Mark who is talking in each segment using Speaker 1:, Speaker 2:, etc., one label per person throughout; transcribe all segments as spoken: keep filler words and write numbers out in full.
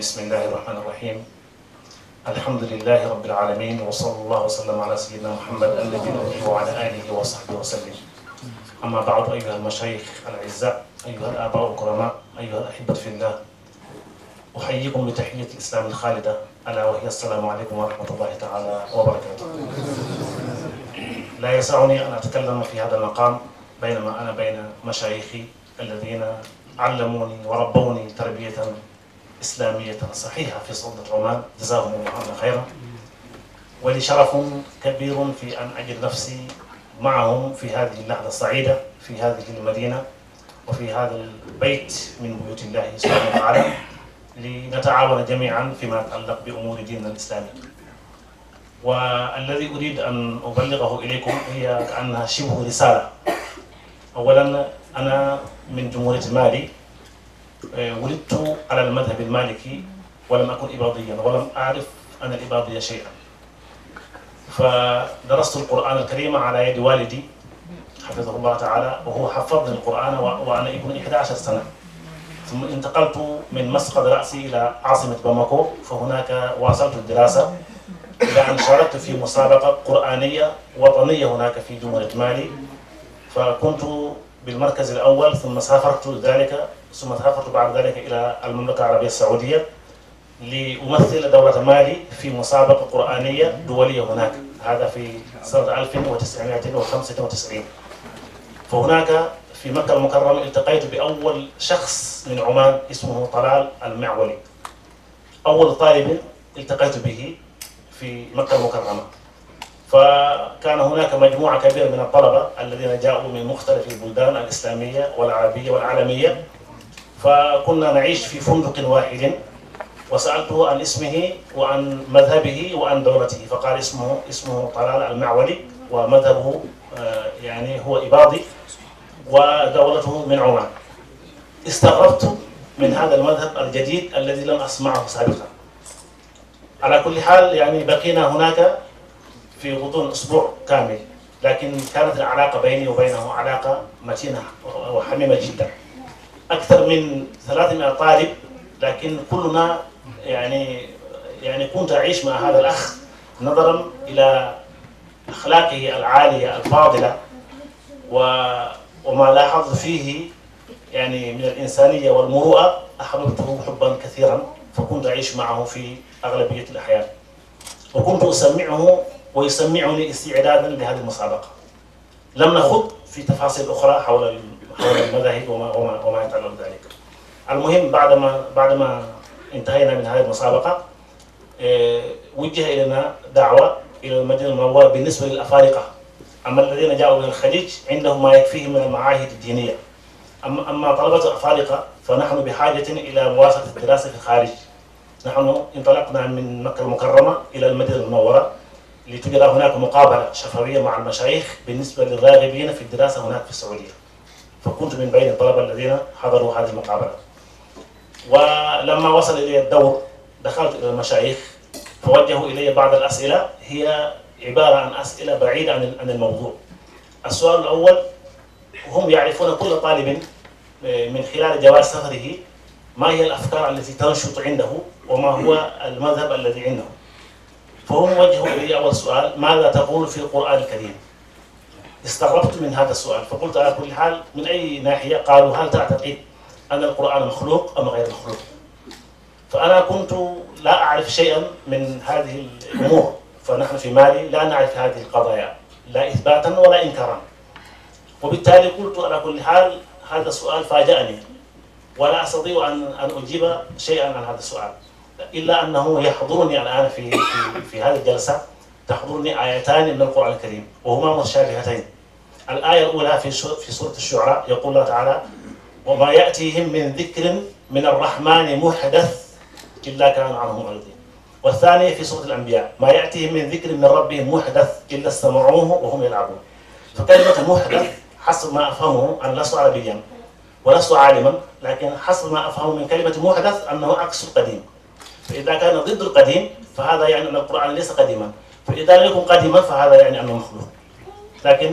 Speaker 1: بسم الله الرحمن الرحيم. الحمد لله رب العالمين، وصلى الله وسلم على سيدنا محمد النبي الأمي وعلى آله وصحبه وسلم. أما بعد، أيها المشايخ الأعزاء، أيها الآباء الكرماء، أيها الأحبة في الله، أحييكم بتحية الإسلام الخالدة، ألا وهي السلام عليكم ورحمة الله تعالى وبركاته. لا يسعني أن أتكلم في هذا المقام بينما أنا بين مشايخي الذين علموني وربوني تربية إسلامية صحيحة في صلب الرومان، جزاهم الله خيرا. ولي شرف كبير في أن أجد نفسي معهم في هذه اللحظة السعيدة في هذه المدينة وفي هذا البيت من بيوت الله سبحانه وتعالى، لنتعاون جميعا فيما يتعلق بأمور ديننا الإسلامي. والذي أريد أن أبلغه إليكم هي كأنها شبه رسالة. أولا، أنا من جمهورية مالي، ولدت على المذهب المالكي ولم أكن إباضيا ولم أعرف عن الإباضية شيئا، فدرست القرآن الكريم على يد والدي حفظه الله تعالى، وهو حفظني القرآن وأنا ابن إحدى عشرة سنة. ثم انتقلت من مسقط رأسي إلى عاصمة باماكو، فهناك واصلت الدراسة إلى أن شاركت في مسابقة قرآنية وطنية هناك في جمهورية مالي، فكنت بالمركز الأول. ثم سافرت ذلك ثم سافرت بعد ذلك إلى المملكة العربية السعودية لأمثل دولة مالي في مسابقة قرآنية دولية هناك، هذا في سنة ألف وتسعمائة وخمسة وتسعين. فهناك في مكة المكرمة التقيت بأول شخص من عمان اسمه طلال المعولي، أول طالب التقيت به في مكة المكرمة. فكان هناك مجموعة كبيرة من الطلبة الذين جاءوا من مختلف البلدان الإسلامية والعربية والعالمية، فكنا نعيش في فندق واحد، وسألته عن اسمه وعن مذهبه وعن دولته، فقال اسمه اسمه طلال المعولي ومذهبه يعني هو إباضي ودولته من عمان. استغربت من هذا المذهب الجديد الذي لم أسمعه سابقا. على كل حال، يعني بقينا هناك في غضون أسبوع كامل، لكن كانت العلاقة بيني وبينه علاقة متينة وحميمة جدا. أكثر من ثلاثمائة طالب، لكن كلنا يعني يعني كنت أعيش مع هذا الأخ نظرا إلى أخلاقه العالية الفاضلة وما لاحظت فيه يعني من الإنسانية والمروءة، أحببته حبا كثيرا، فكنت أعيش معه في أغلبية الأحيان، وكنت أسمعه ويسمعني استعدادا لهذه المسابقة. لم نخوض في تفاصيل أخرى حول حول المذاهب وما وما وما يتعلق ذلك. المهم، بعدما بعدما انتهينا من هذه المسابقة، وجه إلينا دعوة إلى المدينة المنورة بالنسبة للأفارقة. أما الذين جاءوا من الخليج عندهم ما يكفيهم من المعاهد الدينية، أما أما طلبة الأفارقة فنحن بحاجة إلى مواصلة الدراسة في الخارج. نحن انطلقنا من مكة المكرمة إلى المدينة المنورة لتجرى هناك مقابلة شفوية مع المشايخ بالنسبة للراغبين في الدراسة هناك في السعودية، فكنت من بين الطلبة الذين حضروا هذه المقابلة. ولما وصل إلي الدور دخلت إلى المشايخ، فوجهوا إلي بعض الأسئلة هي عبارة عن أسئلة بعيدة عن الموضوع. السؤال الأول، هم يعرفون كل طالب من خلال جواز سفره ما هي الأفكار التي تنشط عنده وما هو المذهب الذي عنده. فهم وجهوا إلي أول سؤال: ماذا تقول في القرآن الكريم؟ استغربت من هذا السؤال، فقلت على كل حال من أي ناحية؟ قالوا: هل تعتقد أن القرآن مخلوق أم غير مخلوق؟ فأنا كنت لا أعرف شيئا من هذه الأمور، فنحن في مالي لا نعرف هذه القضايا لا إثباتا ولا إنكارا، وبالتالي قلت على كل حال هذا السؤال فاجأني ولا أستطيع أن أن أجيب شيئا عن هذا السؤال، إلا أنه يحضرني الآن في في, في هذه الجلسة تحضرني آيتان من القرآن الكريم وهما متشابهتين. الآية الأولى في في سورة الشعراء يقول الله تعالى: وما يأتيهم من ذكر من الرحمن محدث إلا كانوا عنه معرضين. والثانية في سورة الأنبياء: ما يأتيهم من ذكر من ربهم محدث إلا استمعوه وهم يلعبون. فكلمة محدث حسب ما أفهمه، أنا لست عربيا ولست عالما، لكن حسب ما أفهمه من كلمة محدث أنه عكس القديم. فإذا كان ضد القديم فهذا يعني أن القرآن ليس قديما، فإذا لم يكن قديما فهذا يعني أنه مخلوق. لكن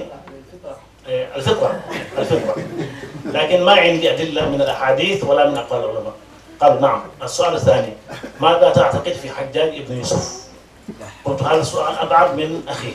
Speaker 1: الفطرة الفطرة لكن ما عندي أدلة من الأحاديث ولا من أقوال العلماء. قال نعم. السؤال الثاني: ماذا تعتقد في حجاج ابن يوسف؟ قلت هذا السؤال أبعد من أخي.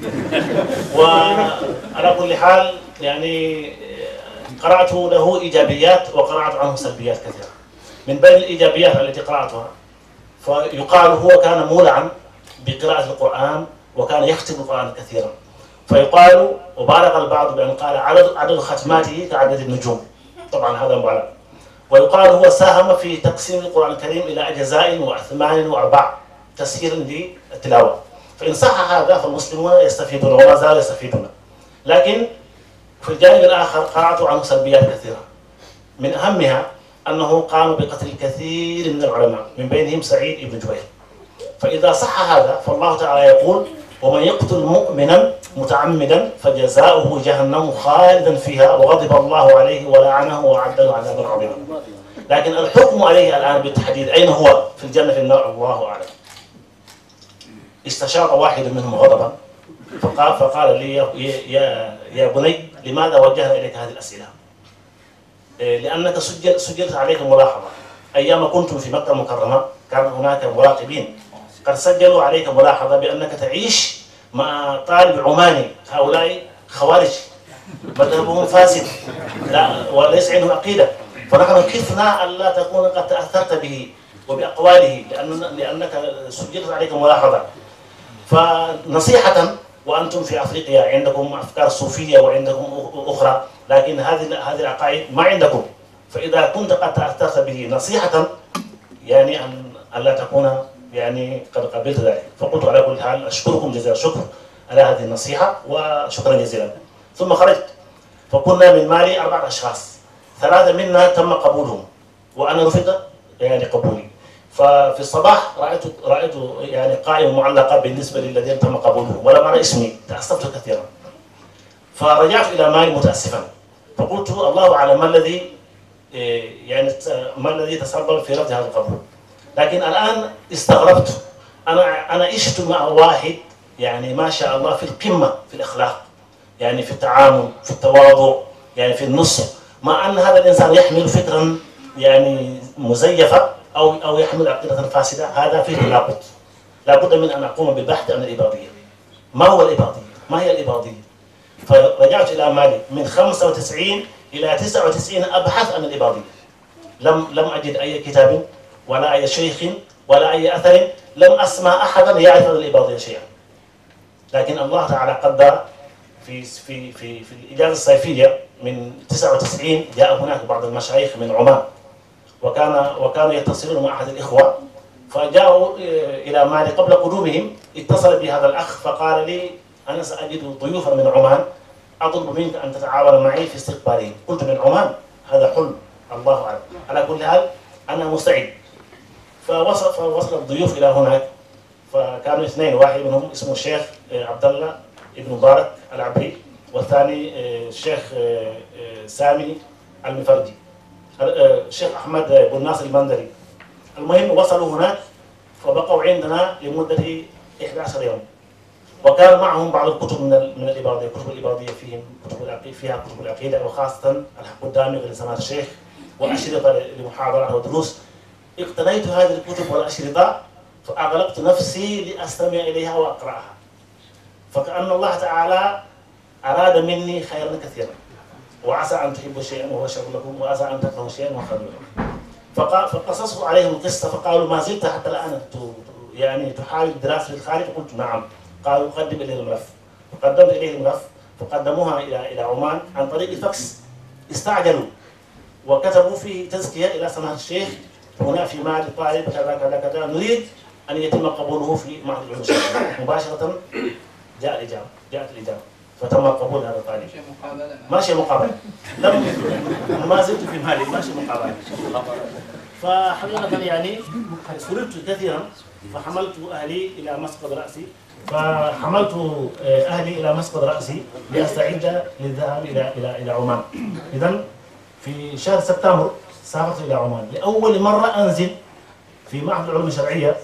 Speaker 1: وعلى كل حال يعني قرأت له إيجابيات وقرأت عنه سلبيات كثيرة. من بين الإيجابيات التي قرأتها فيقال هو كان مولعا بقراءة القرآن وكان يختم القرآن كثيرا، فيقال وبالغ البعض بأن قال عدد عدد ختماته كعدد النجوم، طبعا هذا مبالغ. ويقال هو ساهم في تقسيم القرآن الكريم إلى أجزاء وأثمان وأرباع تسهيلا للتلاوة. فإن صح هذا فالمسلمون يستفيدون وما زالوا يستفيدون. لكن في الجانب الآخر قرأت عنه سلبيات كثيرة، من أهمها أنه قام بقتل الكثير من العلماء من بينهم سعيد بن جبير. فإذا صح هذا فالله تعالى يقول: ومن يقتل مؤمنا متعمدا فجزاؤه جهنم خالدا فيها وغضب الله عليه ولعنه وأعد له عذابا عظيما. لكن الحكم عليه الآن بالتحديد أين هو؟ في الجنة في النار؟ الله أعلم. استشار واحد منهم غضبا فقال, فقال لي: يا, يا, يا بني، لماذا وجهنا إليك هذه الأسئلة؟ لأنك سجل سجلت عليك ملاحظة. أيام كنتم في مكة المكرمة كان هناك مراقبين قد سجلوا عليك ملاحظة بأنك تعيش مع طالب عماني، هؤلاء خوارج مذهبهم فاسد لا وليس عندهم عقيدة، فنحن كفنا ألا تكون قد تأثرت به وبأقواله لأن لأنك سجلت عليك ملاحظة. فنصيحة، وأنتم في أفريقيا عندكم أفكار صوفية وعندكم أخرى، لكن هذه هذه العقائد ما عندكم، فإذا كنت قد تأثرت به نصيحة يعني أن ألا تكون يعني قد قبلت ذلك. فقلت على كل حال أشكركم جزيل الشكر على هذه النصيحة وشكرا جزيلا. ثم خرجت فكنا من مالي أربعة أشخاص، ثلاثة منا تم قبولهم وأنا رفض يعني قبولي. ففي الصباح رأيت رأيت يعني قائمة معلقة بالنسبة للذين تم قبولهم ولم أرى اسمي، تأسفت كثيرا. فرجعت إلى مالي متأسفا، فقلت الله أعلم ما الذي يعني ما الذي تسبب في رفض هذا القبول. لكن الآن استغربت، أنا أنا عشت مع واحد يعني ما شاء الله في القمة في الأخلاق، يعني في التعامل، في التواضع، يعني في النصح، مع أن هذا الإنسان يحمل فكرا يعني مزيفة أو أو يحمل عقيدة فاسدة. هذا فيه تناقض، لابد من أن أقوم بالبحث عن الإباضية. ما هو الإباضية؟ ما هي الإباضية؟ فرجعت إلى مالي من خمسة وتسعين إلى تسعة وتسعين أبحث عن الإباضية، لم لم أجد أي كتاب ولا أي شيخ ولا أي أثر، لم أسمع أحدا يعرف عن الإباضية شيئا. لكن الله تعالى قدر في في في في الإجازة الصيفية من تسعة وتسعين جاء هناك بعض المشايخ من عمان، وكان وكانوا يتصلون مع أحد الإخوة، فجاءوا إلى مالي قبل قدومهم. اتصل بي هذا الأخ فقال لي: أنا سأجد ضيوفا من عمان، أطلب منك أن تتعاون معي في استقبالهم. قلت: من عمان؟ هذا حلم، الله أعلم. على كل حال أنا مستعد. فوصل فوصل الضيوف إلى هناك، فكانوا اثنين، واحد منهم اسمه الشيخ عبد الله ابن مبارك العبري، والثاني الشيخ سامي المفرجي، الشيخ أحمد بن ناصر المندري. المهم وصلوا هناك فبقوا عندنا لمدة إحدى عشرة يوم، وكان معهم بعض الكتب من من الإباضية، كتب الإباضية فيهم كتب العقيدة، فيها كتب العقيدة وخاصة الحق الدامغ لسماحة الشيخ وأشرطة لمحاضرات ودروس. اقتنيت هذه الكتب والأشرطة فأغلقت نفسي لأستمع إليها وأقرأها، فكأن الله تعالى أراد مني خيرا كثيرا. وعسى أن تحبوا شيئا وهو شر لكم، وعسى أن تكرهوا شيئا وهو خير لكم. فقصصت عليهم القصة فقالوا: ما زلت حتى الآن يعني تحاول دراسة الخارج؟ قلت: نعم. قالوا: قدم إليه الملف. فقدمت إليه الملف فقدموها إلى إلى عمان عن طريق الفاكس. استعجلوا وكتبوا فيه تزكية إلى سماحة الشيخ: هنا في مال طالب كذا كذا كذا، نريد أن يتم قبوله في معهد العلوم الشرعية. مباشرة جاء الإجابة، جاءت الإجابة، فتم قبول هذا الطالب. ماشي مقابلة، لم ما زلت في مالي، ماشي مقابلة. فحقيقة يعني سررت كثيرا، فحملت أهلي إلى مسقط رأسي فحملت أهلي إلى مسقط رأسي لأستعد للذهاب إلى إلى إلى عمان. إذن في شهر سبتمبر سافرت إلى عمان لأول مرة أنزل في معهد العلوم الشرعية.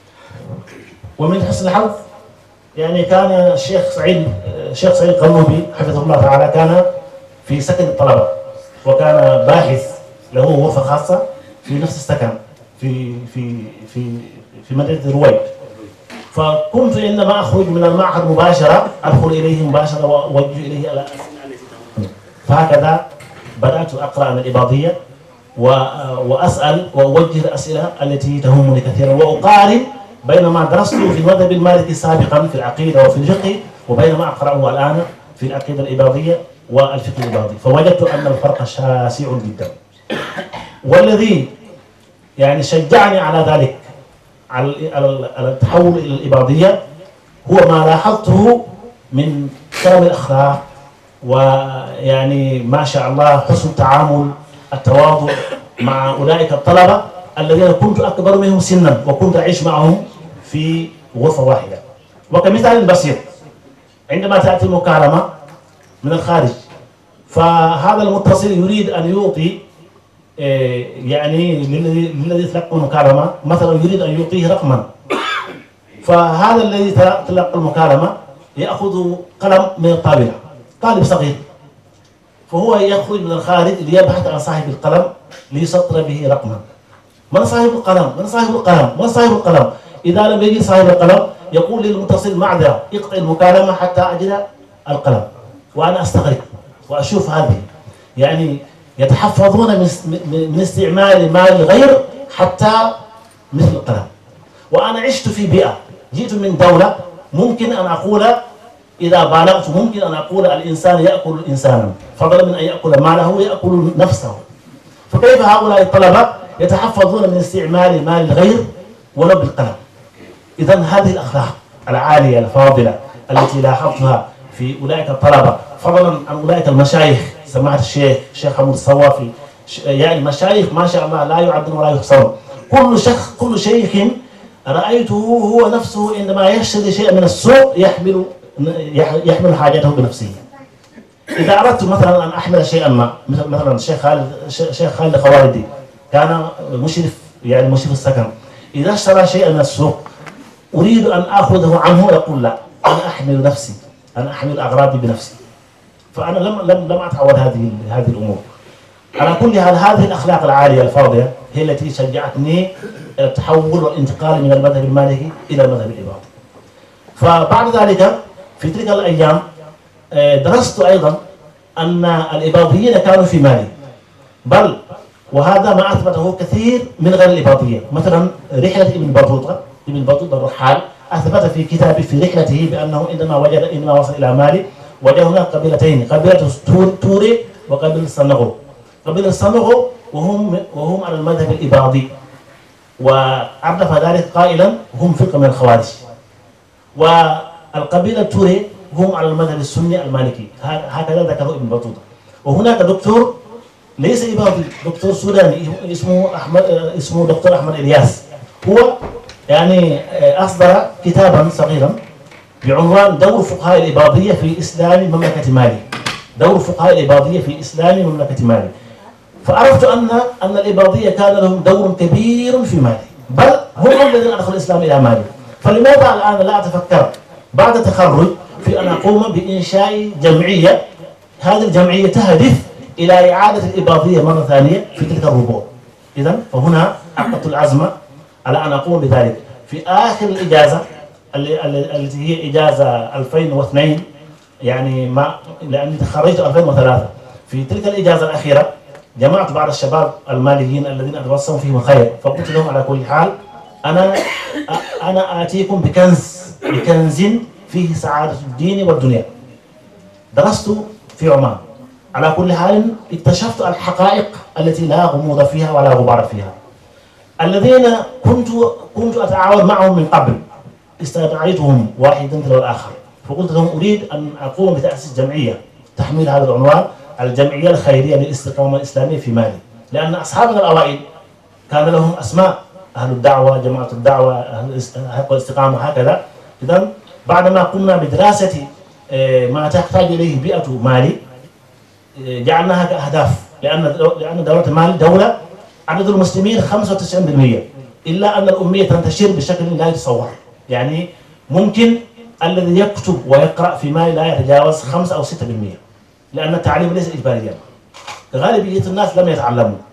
Speaker 1: ومن حسن الحظ يعني كان الشيخ سعيد الشيخ سعيد قلوبي حفظه الله تعالى كان في سكن الطلبة، وكان باحث له غرفة خاصة في نفس السكن في في في في مدينة رويد. فكنت عندما أخرج من المعهد مباشرة أدخل إليه مباشرة وأوجه إليه الأسئلة التي تهمني. فهكذا بدأت أقرأ عن الإباضية وأسأل وأوجه الأسئلة التي تهمني كثيرا، وأقارن بين ما درسته في المذهب المالكي سابقا في العقيدة وفي الفقه وبين ما أقرأه الآن في العقيدة الإباضية والفقه الإباضي، فوجدت أن الفرق شاسع جدا. والذي يعني شجعني على ذلك على التحول إلى الإباضية هو ما لاحظته من كرم الأخلاق، ويعني ما شاء الله حسن التعامل، التواضع مع أولئك الطلبة الذين كنت أكبر منهم سنا وكنت أعيش معهم في غرفة واحدة. وكمثال بسيط، عندما تأتي المكالمة من الخارج فهذا المتصل يريد أن يعطي يعني للذي تلقى المكالمة مثلا يريد أن يعطيه رقما، فهذا الذي تلقى المكالمة يأخذ قلم من الطابلة، طالب صغير، فهو يخرج من الخارج ليبحث عن صاحب القلم ليسطر به رقما. من صاحب القلم؟ من صاحب القلم؟ من صاحب القلم؟ إذا لم يجد صاحب القلم يقول للمتصل معذرة اقطع المكالمة حتى أجد القلم. وأنا أستغرب وأشوف هذه يعني يتحفظون من استعمال مال الغير حتى مثل القلم. وأنا عشت في بيئة، جئت من دولة ممكن أن أقول إذا بالغت ممكن أن أقول الإنسان يأكل إنسانا فضلا من أن يأكل ماله يأكل نفسه. فكيف هؤلاء الطلبة يتحفظون من استعمال مال الغير ولو بالقلم؟ إذا هذه الأخلاق العالية الفاضلة التي لاحظتها في أولئك الطلبة، فضلا عن أولئك المشايخ، سماحة الشيخ الشيخ حمود الصوافي، يعني مشايخ ما شاء الله لا يعدون ولا يحصرون. كل شيخ كل شيخ رأيته هو نفسه عندما يشتري شيئا من السوق يحمل يحمل حاجته بنفسه. إذا أردت مثلا أن أحمل شيئا ما، مثلا الشيخ خالد الشيخ خالد الخوالدي كان مشرف يعني مشرف السكن، إذا اشترى شيئا من السوق أريد أن آخذه عنه يقول لا أنا أحمل نفسي، أنا أحمل أغراضي بنفسي. فأنا لم لم لم أتعود هذه هذه الأمور. على كل حال هذه الأخلاق العالية الفاضلة هي التي شجعتني إلى التحول والانتقال من المذهب المالكي إلى المذهب الإباضي. فبعد ذلك في تلك الأيام درست أيضا أن الإباضيين كانوا في مالي، بل وهذا ما أثبته كثير من غير الإباضيين. مثلا رحلة ابن بطوطة ابن بطوطة الرحال أثبت في كتابه في رحلته بأنه عندما وجد عندما وصل إلى مالي وجد هناك قبيلتين، قبيلة توري وقبيلة الصنغو. قبيلة الصنغو وهم وهم على المذهب الإباضي، وعرف ذلك قائلا هم فرقة من الخوارج. والقبيلة التوري هم على المذهب السني المالكي، هكذا ذكره ابن بطوطة. وهناك دكتور ليس إباضي، دكتور سوداني اسمه أحمد اسمه دكتور أحمد إلياس، هو يعني أصدر كتابا صغيرا بعنوان دور فقهاء الإباضية في إسلام مملكة مالي. دور فقهاء الإباضية في إسلام مملكة مالي. فعرفت أن أن الإباضية كان لهم دور كبير في مالي، بل هم الذين أدخلوا الإسلام إلى مالي. فلماذا الآن لا أتفكر بعد التخرج في أن أقوم بإنشاء جمعية، هذه الجمعية تهدف إلى إعادة الإباضية مرة ثانية في تلك الربوع. إذا فهنا عقدت العزم على أن أقوم بذلك في آخر الإجازة التي هي إجازة ألفين واثنين، يعني ما لأني تخرجت ألفين وثلاثة. في تلك الإجازة الأخيرة جمعت بعض الشباب الماليين الذين أتوسم فيهم الخير، فقلت لهم على كل حال أنا أنا آتيكم بكنز بكنز فيه سعادة الدين والدنيا. درست في عمان، على كل حال اكتشفت الحقائق التي لا غموض فيها ولا غبار فيها. الذين كنت كنت أتعاون معهم من قبل استدعيتهم واحدا تلو الآخر، فقلت لهم أريد أن أقوم بتأسيس جمعية تحمل هذا العنوان، الجمعية الخيرية للاستقامة الإسلامية في مالي، لأن أصحابنا الأوائل كان لهم أسماء، أهل الدعوة، جماعة الدعوة، أهل الاستقامة، هكذا. إذا بعدما قمنا بدراسة ما تحتاج إليه بيئة مالي جعلناها كأهداف، لأن لأن دولة مالي دولة عدد المسلمين خمسة وتسعين بالمئة، إلا أن الأمية تنتشر بشكل لا يتصور. يعني ممكن الذي يكتب ويقرأ في مالي لا يتجاوز خمسة أو ستة بالمئة، لأن التعليم ليس إجباريا. غالبية الناس لم يتعلموا،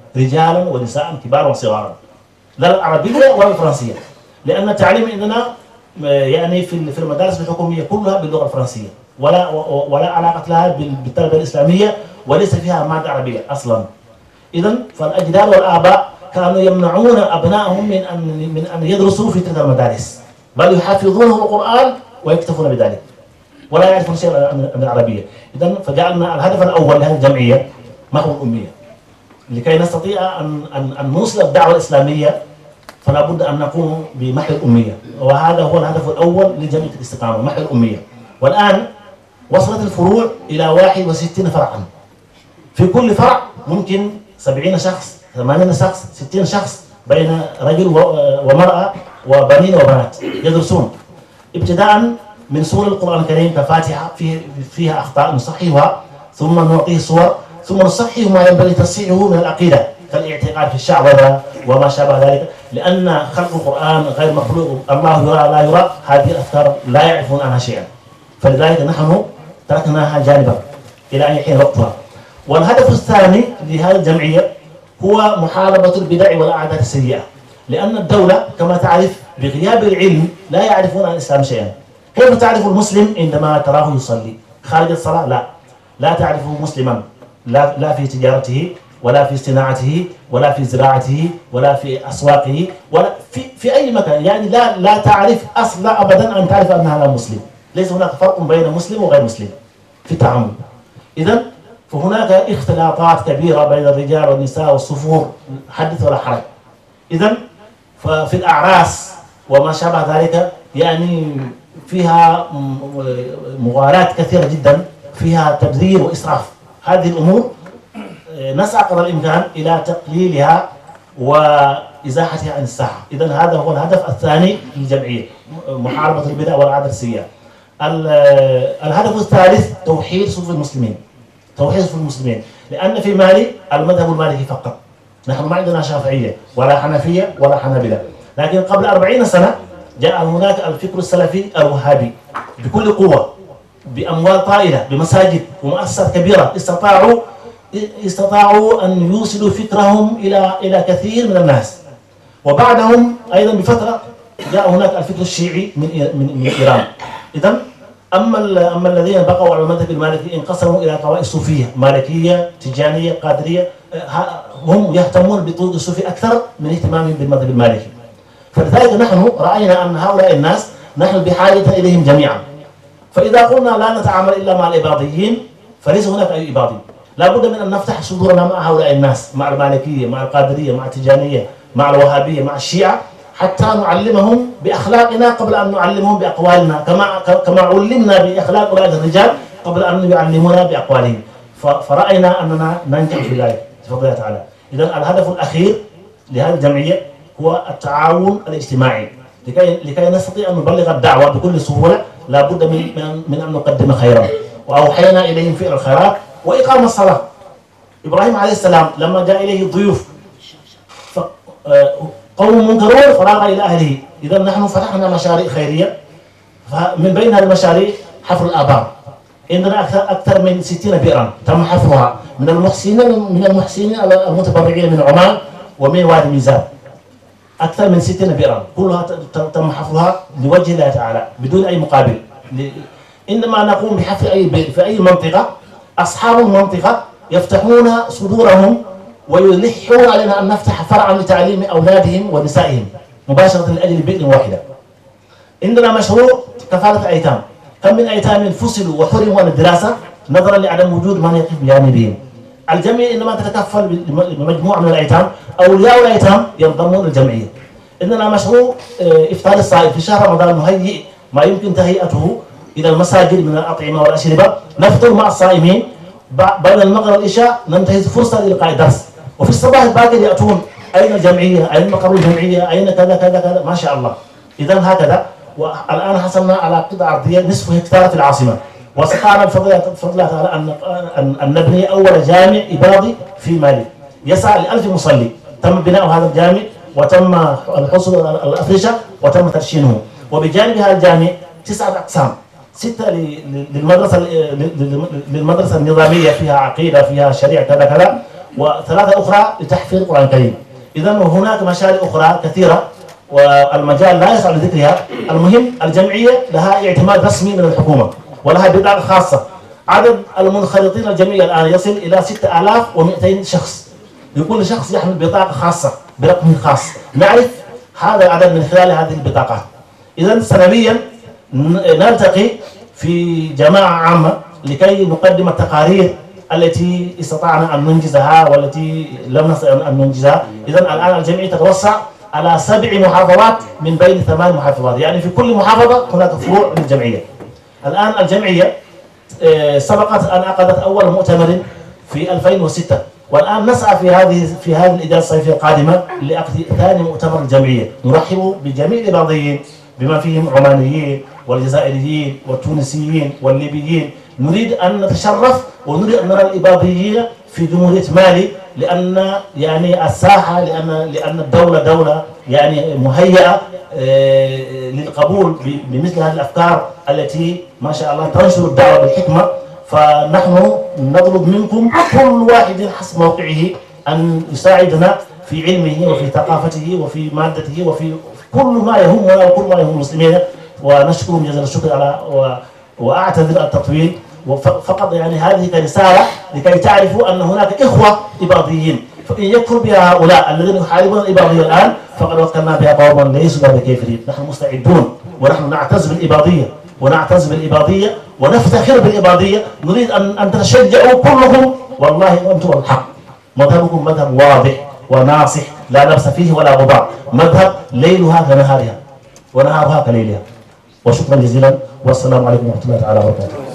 Speaker 1: رجالا ونساء كبارا وصغارا، لا العربية ولا الفرنسية، لأن التعليم عندنا يعني في في المدارس الحكومية كلها باللغة الفرنسية، ولا ولا علاقة لها بالتربية الإسلامية، وليس فيها مادة عربية أصلا. إذا فالأجداد والآباء كانوا يمنعون أبنائهم من أن من أن يدرسوا في تلك المدارس، بل يحفظونه القرآن ويكتفون بذلك ولا يعرفون شيئا عن العربية. إذا فجعلنا الهدف الأول لهذه الجمعية محو الأمية، لكي نستطيع أن أن أن نوصل الدعوة الإسلامية فلا بد أن نقوم بمحو الأمية، وهذا هو الهدف الأول لجمعية الاستقامة، محو الأمية. والآن وصلت الفروع إلى واحد وستين فرعا، في كل فرع ممكن سبعين شخص، ثمانين شخص، ستين شخص، بين رجل ومرأة وبنين وبنات يدرسون، ابتداء من سور القرآن الكريم كفاتحة فيه فيها أخطاء نصححها، ثم نعطيه صور، ثم نصحح ما ينبغي تصحيحه من العقيدة كالاعتقاد في الشعوذة وما شابه ذلك، لأن خلق القرآن غير مخلوق، الله يرى لا يرى، هذه الأفكار لا يعرفون عنها شيئا، فلذلك نحن تركناها جانبا إلى أن يحين وقتها. والهدف الثاني لهذه الجمعية هو محاربة البدع والعادات السيئة، لأن الدولة كما تعرف بغياب العلم لا يعرفون عن الإسلام شيئا. كيف تعرف المسلم عندما تراه يصلي؟ خارج الصلاة لا، لا تعرفه مسلما، لا لا في تجارته ولا في صناعته ولا في زراعته ولا في أسواقه ولا في في أي مكان، يعني لا لا تعرف أصلا أبدا أن تعرف أن هذا مسلم، ليس هناك فرق بين مسلم وغير مسلم في التعامل. إذا فهناك اختلاطات كبيرة بين الرجال والنساء والصفور، حدث ولا حرج. إذا ففي الأعراس وما شابه ذلك يعني فيها مغالاة كثيرة جدا، فيها تبذير وإسراف. هذه الأمور نسعى قدر الإمكان إلى تقليلها وإزاحتها عن الساحة. إذا هذا هو الهدف الثاني للجمعية، محاربة البدع والعادات السيئة. الهدف الثالث توحيد صفوف المسلمين، توحيد صفوف المسلمين، لأن في مالي المذهب المالكي فقط، نحن ما عندنا شافعية ولا حنفية ولا حنابلة، لكن قبل أربعين سنة جاء هناك الفكر السلفي الوهابي بكل قوة، بأموال طائلة، بمساجد ومؤسسات كبيرة، استطاعوا استطاعوا أن يوصلوا فكرهم إلى إلى كثير من الناس. وبعدهم أيضا بفترة جاء هناك الفكر الشيعي من من, من إيران. إذا أما أما الذين بقوا على المذهب المالكي انقسموا إلى طوائف صوفية، مالكية، تجانية، قادرية، هم يهتمون بطرق الصوفي أكثر من اهتمامهم بالمذهب المالكي. فلذلك نحن رأينا أن هؤلاء الناس نحن بحاجة إليهم جميعا. فإذا قلنا لا نتعامل إلا مع الإباضيين فليس هناك أي إباضي، لا بد من أن نفتح صدورنا مع هؤلاء الناس، مع المالكية، مع القادرية، مع التجانية، مع الوهابية، مع الشيعة، حتى نعلمهم بأخلاقنا قبل أن نعلمهم بأقوالنا، كما كما علمنا بأخلاق أولئك الرجال قبل أن يعلمونا بأقوالهم. فرأينا أننا ننجح في ذلك بفضل الله تعالى. إذا الهدف الأخير لهذه الجمعية هو التعاون الاجتماعي، لكي لكي نستطيع أن نبلغ الدعوة بكل سهولة لا بد من من أن نقدم خيرا، وأوحينا إليهم فعل الخيرات وإقام الصلاة. إبراهيم عليه السلام لما جاء إليه الضيوف قوم منكرون فراغ إلى أهله. إذا نحن فتحنا مشاريع خيرية، من بين هذه المشاريع حفر الآبار، عندنا أكثر أكثر من ستين بئرا تم حفرها من المحسنين من المحسنين المتبرعين من عمان ومن وادي ميزان، أكثر من ستين بئرا كلها تم حفرها لوجه الله تعالى بدون أي مقابل. إنما نقوم بحفر أي بئر في أي منطقة، أصحاب المنطقة يفتحون صدورهم ويلحون علينا أن نفتح فرعا لتعليم أولادهم ونسائهم مباشرة لأجل بئر واحدة. عندنا مشروع كفالة أيتام، كم من أيتام فصلوا وحرموا عن الدراسة نظرا لعدم وجود من يقف بجانبهم. الجمعية إنما تتكفل بمجموعة من الأيتام، أولياء الأيتام ينضمون للجمعية. عندنا مشروع إفطار الصائم في شهر رمضان، نهيئ ما يمكن تهيئته إلى المساجد من الأطعمة والأشربة، نفطر مع الصائمين، بين المغرب والعشاء ننتهز فرصة لإلقاء درس، وفي الصباح الباكر يأتون أين الجمعية؟ أين مقر الجمعية؟ أين كذا كذا كذا، ما شاء الله. إذا هكذا، والآن حصلنا على قطعة أرضية نصف هكتار في العاصمة، واستطعنا بفضل الله تعالى أن أن نبني أول جامع إباضي في مالي يسعى لألف مصلي. تم بناء هذا الجامع وتم الحصول على الأفرشة وتم تدشينه، وبجانب هذا الجامع تسعة أقسام، ستة للمدرسة للمدرسة النظامية فيها عقيدة فيها شريعة كذا كذا، وثلاثة أخرى لتحفيظ القرآن الكريم. إذا هناك مشاريع أخرى كثيرة والمجال لا يسع لذكرها. المهم الجمعية لها اعتماد رسمي من الحكومة ولها بطاقة خاصة. عدد المنخرطين الجمعية الآن يصل إلى ستة آلاف ومئتين شخص، لكل شخص يحمل بطاقة خاصة برقم خاص، نعرف هذا العدد من خلال هذه البطاقات. إذا سنويا نلتقي في جماعة عامة لكي نقدم التقارير التي استطعنا أن ننجزها والتي لم نستطع أن ننجزها. إذا الآن الجمعية تتوسع على سبع محافظات من بين ثمان محافظات، يعني في كل محافظة هناك فروع للجمعية. الآن الجمعية سبقت أن عقدت أول مؤتمر في ألفين وستة، والآن نسعى في هذه في هذه الإجازة الصيفية القادمة لعقد ثاني مؤتمر الجمعية. نرحب بجميع الإباضيين بما فيهم العمانيين والجزائريين والتونسيين والليبيين. نريد أن نتشرف ونريد أن نرى الإباضيين في جمهورية مالي، لأن يعني الساحة لأن لأن الدولة دولة يعني مهيئة للقبول بمثل هذه الأفكار التي ما شاء الله تنشر الدعوة بالحكمة. فنحن نطلب منكم كل واحد حسب موقعه أن يساعدنا في علمه وفي ثقافته وفي مادته وفي كل ما يهمنا وكل ما يهم المسلمين. ونشكرهم جزيل الشكر على و... وأعتذر التطويل، فقط يعني هذه كرسالة لكي تعرفوا أن هناك إخوة إباضيين، فإن يكفر بها هؤلاء الذين يحاربون الإباضية الآن فقد وكلنا بها قوما ليسوا بكافرين. نحن مستعدون ونحن نعتز بالإباضية ونعتز بالإباضية ونفتخر بالإباضية. نريد أن أن تتشجعوا كلكم، والله أنتم الحق. مذهبكم مذهب واضح وناصح لا لبس فيه ولا غبار، مذهب ليلها كنهارها ونهارها كليلها. وشكرا جزيلا والسلام عليكم ورحمة الله تعالى وبركاته.